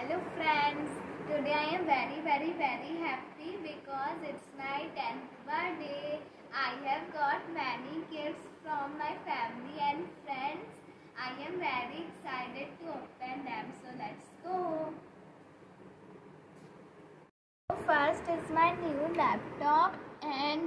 Hello friends, today I am very happy because it's my 10th birthday. I have got many gifts from my family and friends. I am very excited to open them, so let's go. First is my new laptop and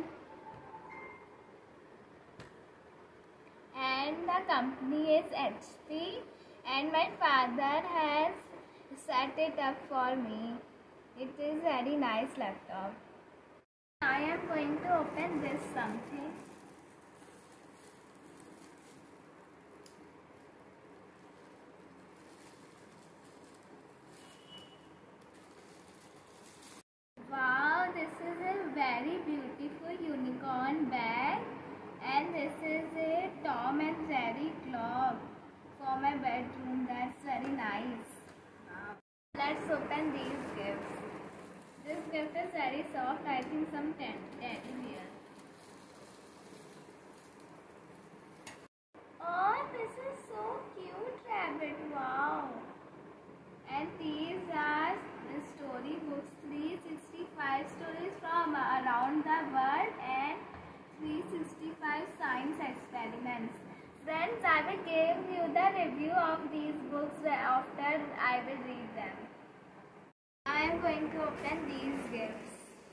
the company is HP and my father has set it up for me. It is very nice laptop. I am going to open this something. Wow, this is a very beautiful unicorn bag and this is a Tom and Jerry clock for my bedroom. That's very nice. Wow. Let's open these gifts. This gift is very soft. I think some teddy bear. Oh, this is so cute, rabbit. Wow. And these are the storybooks. 365 stories from around the world and 365 science experiments. Friends, I will give you the review of these books after I will read them. I am going to open these gifts.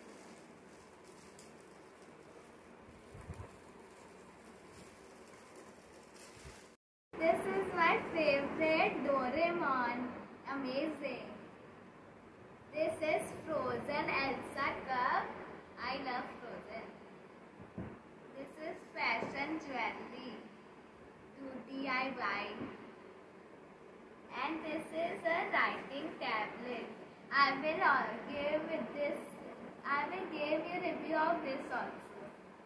This is my favorite Doraemon. Amazing. This is Frozen Elsa cup. I love Frozen. This is fashion jewelry to DIY. And this is a writing tablet. I will give you a review of this also.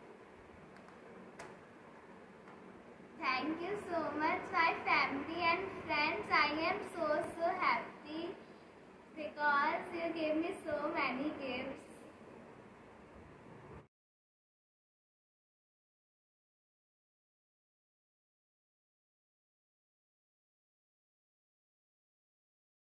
Thank you so much, my family and friends. I am so happy because you gave me so many gifts.